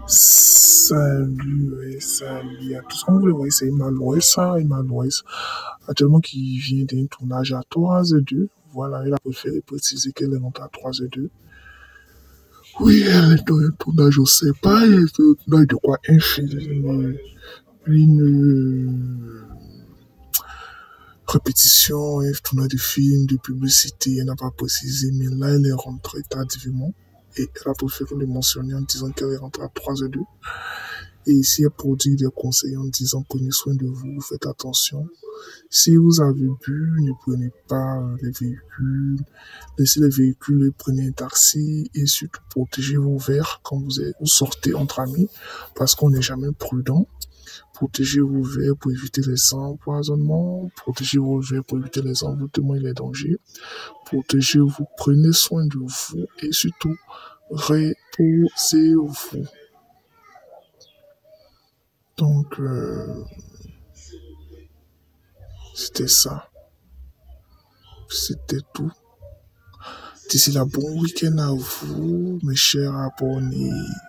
Salut à tous. Comme vous le voyez, c'est Emmanuel, actuellement qui vient d'un tournage à 3h02. Voilà, elle a préféré préciser qu'elle est rentrée à 3h02. Oui, elle est dans un tournage au CEPA, et c'est un tournage de quoi? Un film, une répétition, un tournage de film, de publicité, elle n'a pas précisé, mais là, elle est rentrée tardivement. Et elle a préféré le mentionner en disant qu'elle est rentrée à 3h02. Et ici, elle produit des conseils en disant prenez soin de vous, faites attention. Si vous avez bu, ne prenez pas les véhicules, laissez les véhicules, prenez un taxi et surtout protégez vos verres quand vous sortez entre amis parce qu'on n'est jamais prudent. Protégez vos verres pour éviter les empoisonnements, protégez vos verres pour éviter les envoûtements et les dangers. Protégez-vous, prenez soin de vous et surtout reposez-vous. Donc, c'était ça. C'était tout. D'ici là, bon week-end à vous, mes chers abonnés.